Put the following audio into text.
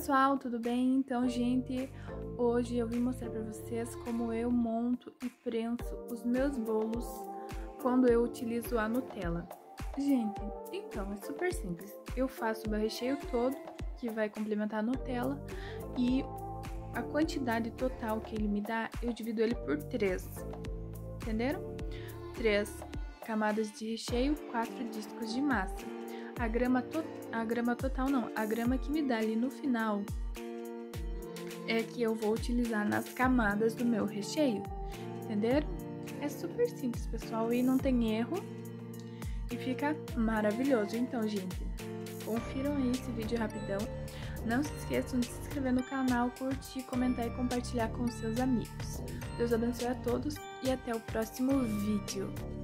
pessoal, tudo bem? Então, gente, hoje eu vim mostrar pra vocês como eu monto e prenso os meus bolos quando eu utilizo a Nutella. Gente, então, é super simples. Eu faço o meu recheio todo, que vai complementar a Nutella, e a quantidade total que ele me dá, eu divido ele por 3, entenderam? 3 camadas de recheio, 4 discos de massa. A grama total não, a grama que me dá ali no final é que eu vou utilizar nas camadas do meu recheio, entenderam? É super simples, pessoal, e não tem erro e fica maravilhoso. Então, gente, confiram aí esse vídeo rapidão. Não se esqueçam de se inscrever no canal, curtir, comentar e compartilhar com os seus amigos. Deus abençoe a todos e até o próximo vídeo.